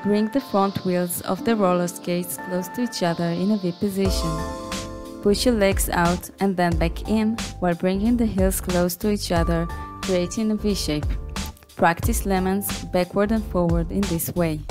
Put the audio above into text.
Bring the front wheels of the roller skates close to each other in a V position. Push your legs out and then back in while bringing the heels close to each other, creating a V shape. Practice lemons backward and forward in this way.